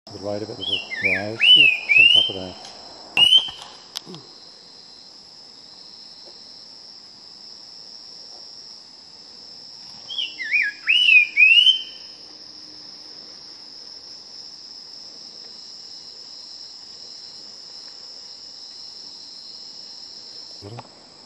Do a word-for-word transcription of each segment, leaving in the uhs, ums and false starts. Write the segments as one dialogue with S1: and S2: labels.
S1: To the right of it, there's a rise. Yeah. It's on top of that. Little.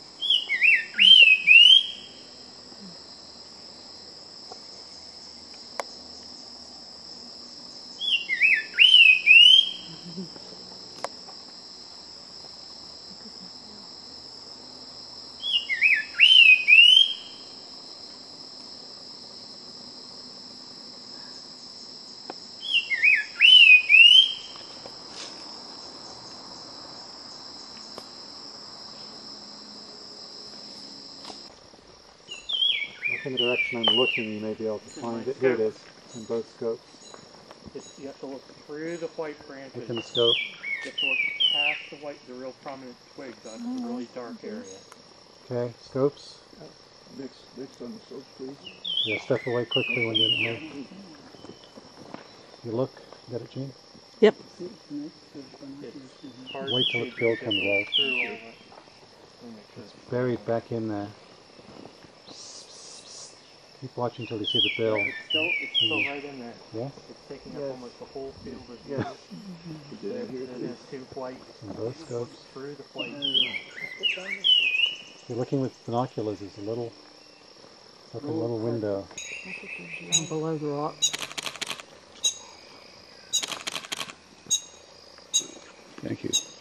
S1: In the direction I'm looking, you may be able to find it. Here it is, in both scopes.
S2: It's, you have to look through the white branches.
S1: Within the scope.
S2: You have to look past the white, the real prominent twigs onto the really dark area.
S1: Okay, scopes.
S3: Next, next on the scopes, please.
S1: Yeah, step away quickly when you're in You look. Get it, Jean?
S4: Yep.
S1: Wait till its bill comes out. It's buried back in there. Keep watching until you see the bill.
S2: Yeah, it's still, it's still right in there.
S1: Yeah?
S2: It's taking
S3: Yes.
S2: up almost the whole field of view.
S3: Yes.
S2: There, there's two white.
S1: In both scopes.
S2: Through the white.
S1: You're looking with binoculars. There's a little, like a little window.
S4: Down below the rock.
S1: Thank you.